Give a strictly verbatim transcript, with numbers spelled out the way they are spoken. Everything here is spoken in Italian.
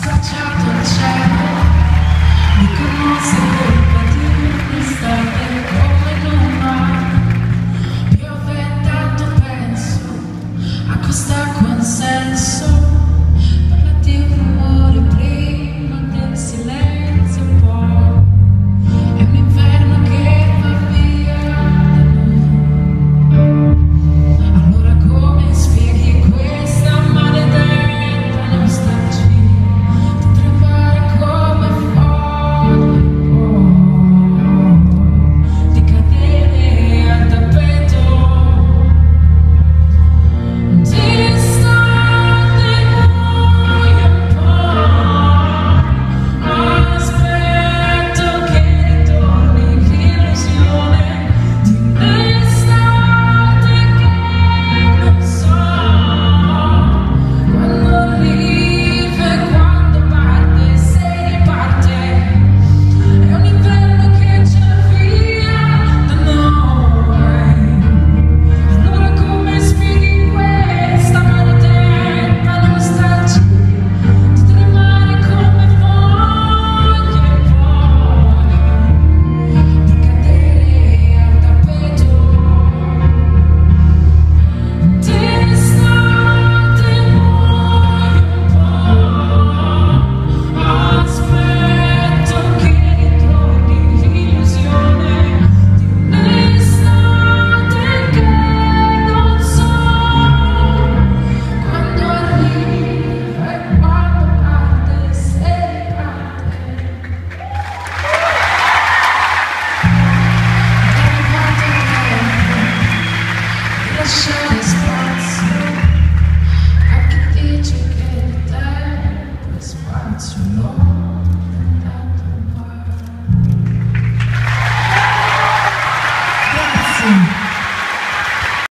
scacciato il cielo, mi conosce colpa di un'estate come non va. Piove tanto, penso a quest'acqua in senso, parla di un rumore prima del silenzio, poi è un inverno che va via da noi. Allora come spieghi questa maledetta nostalgia di tremare come foglie e poi di cadere al tappeto distante noi un po'. Aspetto che ritorni l'illusione di un'estate che non so quando arriva e quando parte, se riparte. È un inverno che ci avvia da noi. Allora come spieghi questa maledetta nostalgia di tremare come foglie e poi di cadere al tappeto distante noi un po'. Aspetto che ritorni l'illusione di un'estate che non so quando arriva e quando parte, se riparte. È arrivato il tempo di lasciare spazio a chi dice che il tempo è spazio, l'ho tentato mai. Grazie.